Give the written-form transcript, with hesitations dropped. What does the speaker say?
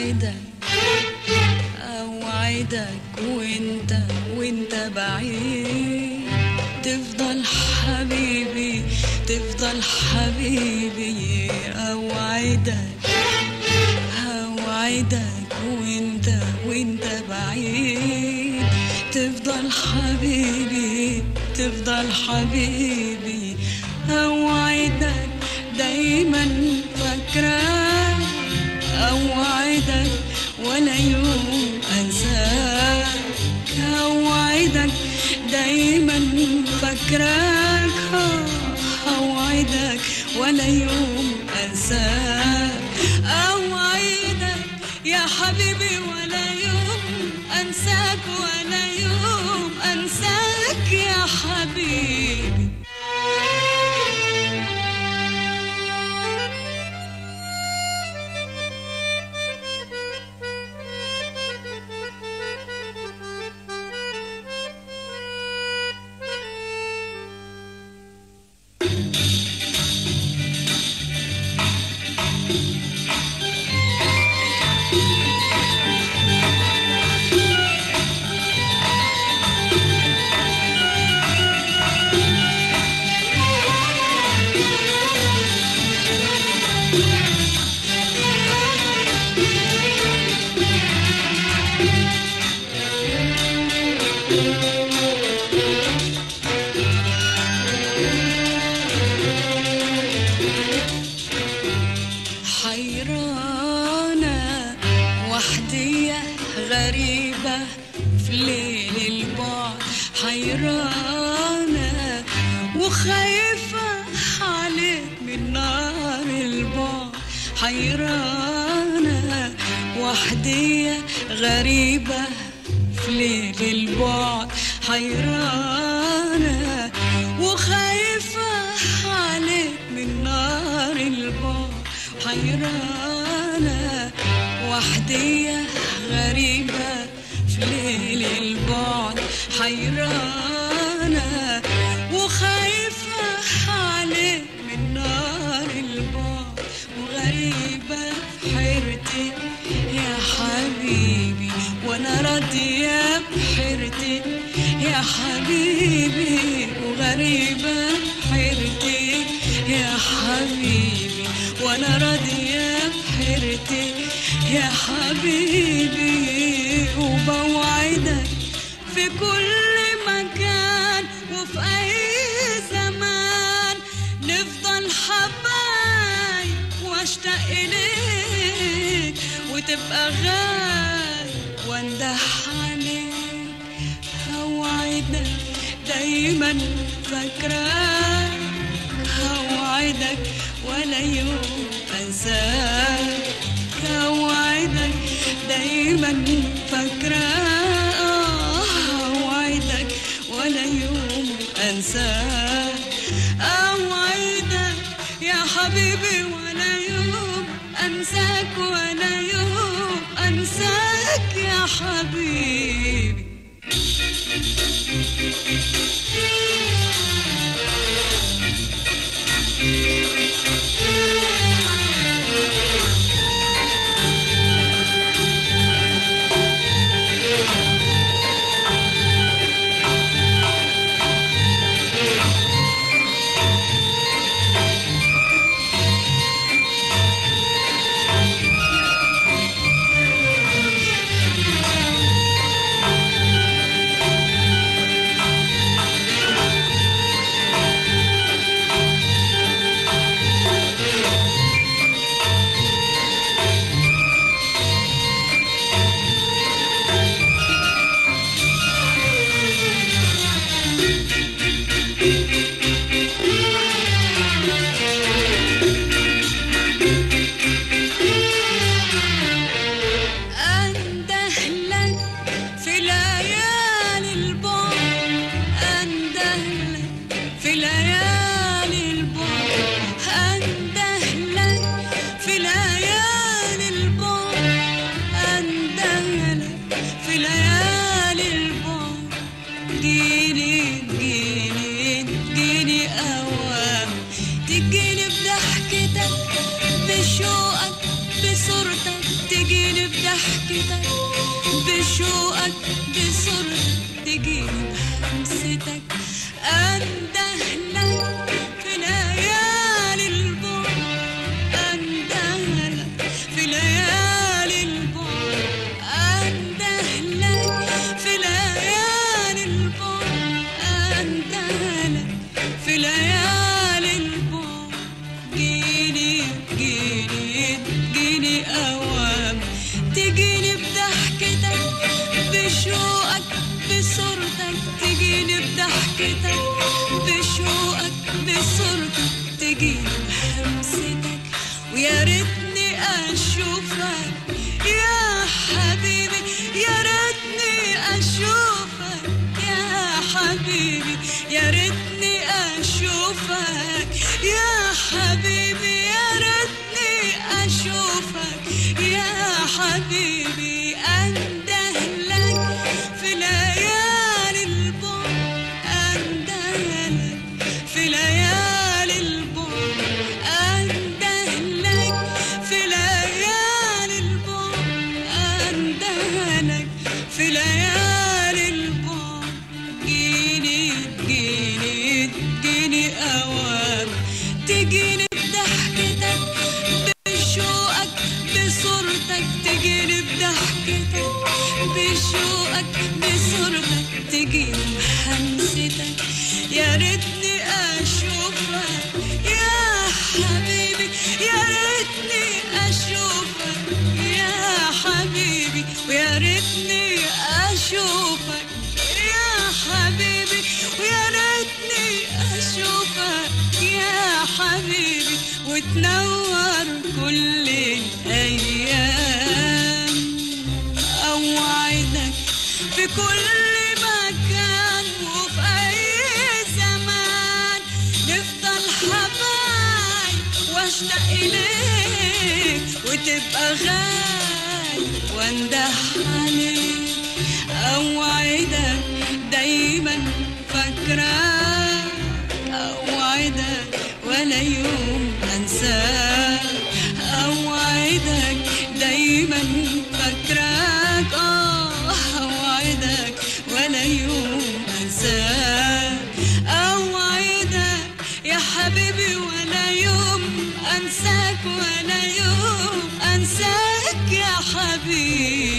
اوعدك وانت بعيد تفضل حبيبي تفضل حبيبي. اوعدك وانت بعيد تفضل حبيبي تفضل حبيبي. اوعدك دايما فاكراك اوعدك ولا يوم انساك. اوعدك دايما فاكراك اوعدك ولا يوم انساك. اوعدك يا حبيبي ولا يوم انساك ولا يوم انساك يا حبيبي. حيرانة وحدية غريبة في ليل البعد. حيرانة وخايفة عليك من نار البعد. حيرانة وحدية غريبة في ليل البعد. حيرانة وخايفة عليك من نار البعد. حيرانة وحدية غريبة في ليل البعد. حيرانة وخايفة عليك من نار البعد. وغريبة في حيرتي يا حبيبي وانا راضية بحيرتي يا حبيبي. وغريبة في حيرتي يا حبيبي وانا راضية بحيرتي يا حبيبي. وبوعدك في كل مكان وفي اي زمان نفضل حبايب واشتاق اليك وتبقى غالي واندح عليك. اوعدك دايما فاكراك اوعدك ولا يوم انساك. اوعدك دايما فاكراك اوعدك ولا يوم انساك. اوعدك يا حبيبي ولا يوم انساك ولا يوم انساك يا حبيبي. بضحكتك بشوقك بصورتك تجيني بهمستك أندهلك في ليالي البعد أندهلك في ليالي البعد أندهلك في ليالي البعد أندهلك في ليالي البعد جيني أوام تجيني بضحكتك بشوقك بصورتك تجيني بضحكتك بشوقك بصورتك تجيني بهمستك ويا ريتني أشوفك يا حبيبي يا ريتني أشوفك يا حبيبي يا ريتني أشوفك يا حبيبي يا ريتني أشوفك يا حبيبي أندهلك في ليالي البعد أندهلك في ليالي البعد أندهلك في ليالي البعد أندهلك في ليالي البعد جيني أوام تجيني بضحكتك بشوقك بصورتك تجيني بضحكتك بشوقك بصورتك تجيني بهمستك يا ريتني أشوفك يا حبيبي يا ريتني أشوفك يا حبيبي ويا ريتني أشوفك يا حبيبي ويا ريتني أشوفك يا حبيبي وتنور كل الأيام أوعدك في كل مكان وفي أي زمان نفضل حبايب واشتاق إليك وتبقى غالي وانده عليك أوعدك دايما فاكراك أوعدك ولا يوم أنساك أوعدك دايما فاكراك أوعدك ولا يوم أنساك أوعدك يا حبيبي ولا يوم أنساك ولا يوم أنساك يا حبيبي